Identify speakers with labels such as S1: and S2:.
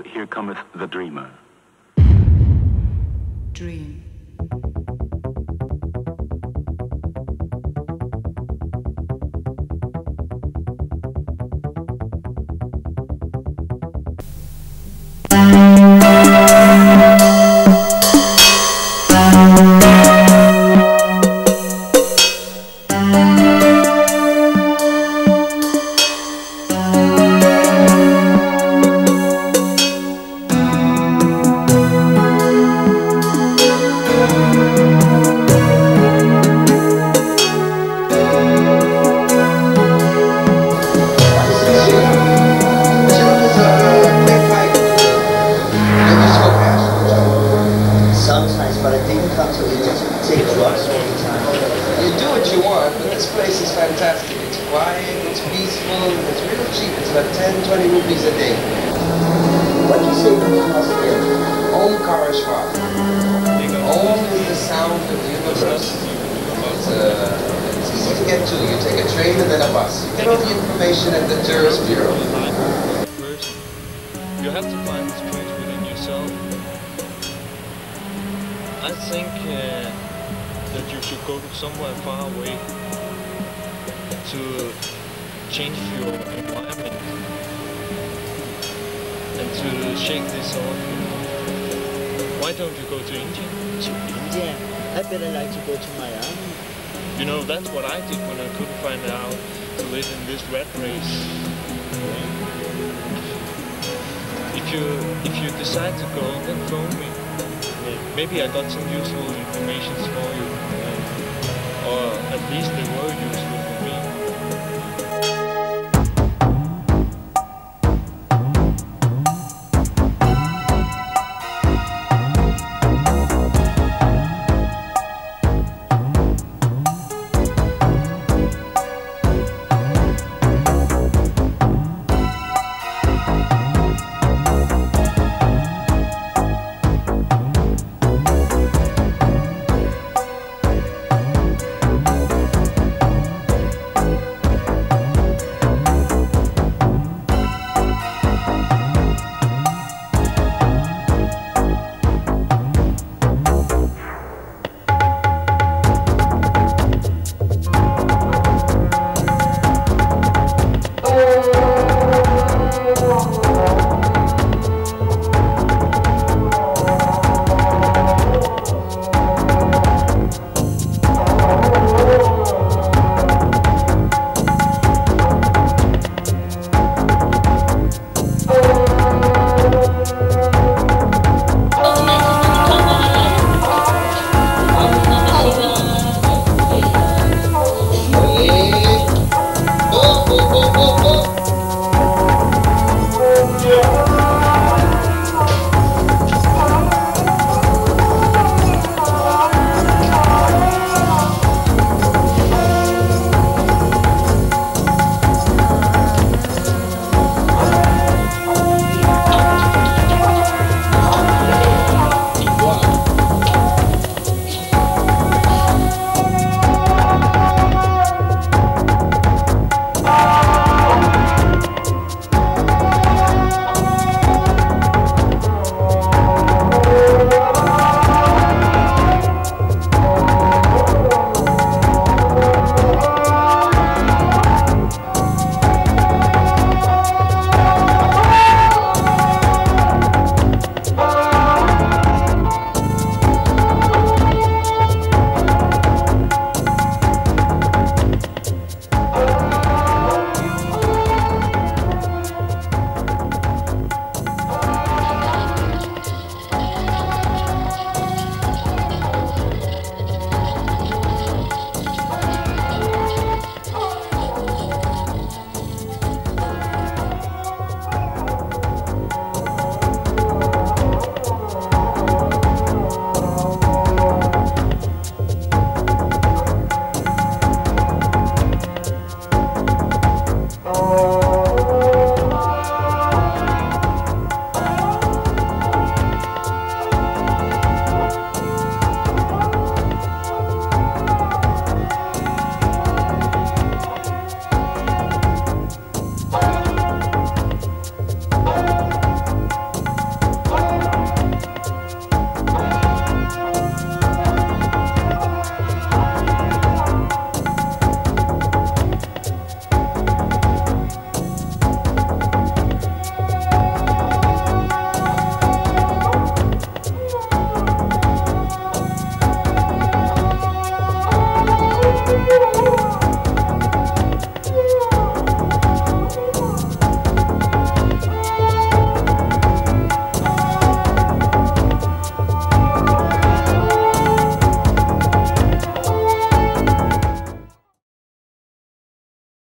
S1: called Here Cometh the Dreamer.
S2: Dream.
S3: Omkareshwar. Om is the sound of the universe. It's easy to get to. You take a train and then a bus. You get all the information at the tourist bureau.
S4: You have to find this place within yourself. I think that you should go somewhere far away to change your environment and to shake this off. Why don't you go to India?
S5: To India? I better like to go to Miami.
S4: You know, that's what I did when I couldn't find out to live in this rat race. If you decide to go, then phone me. Maybe I got some useful information for you. Or at least they were useful.